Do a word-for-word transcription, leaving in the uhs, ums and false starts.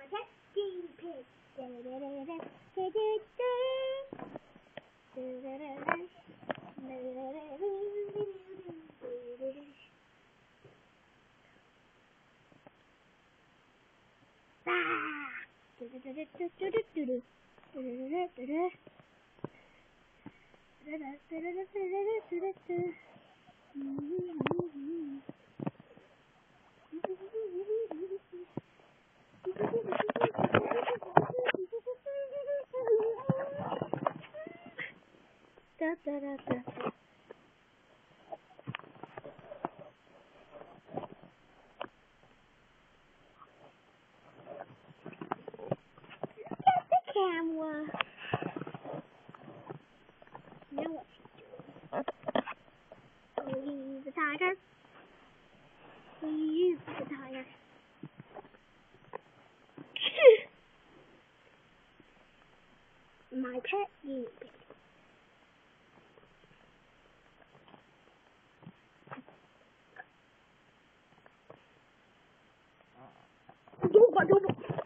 pet guinea pig. Da, da, da, da. Get the camera. Now what? He's the tiger. He's the tiger. My pet guinea pig. Double, double.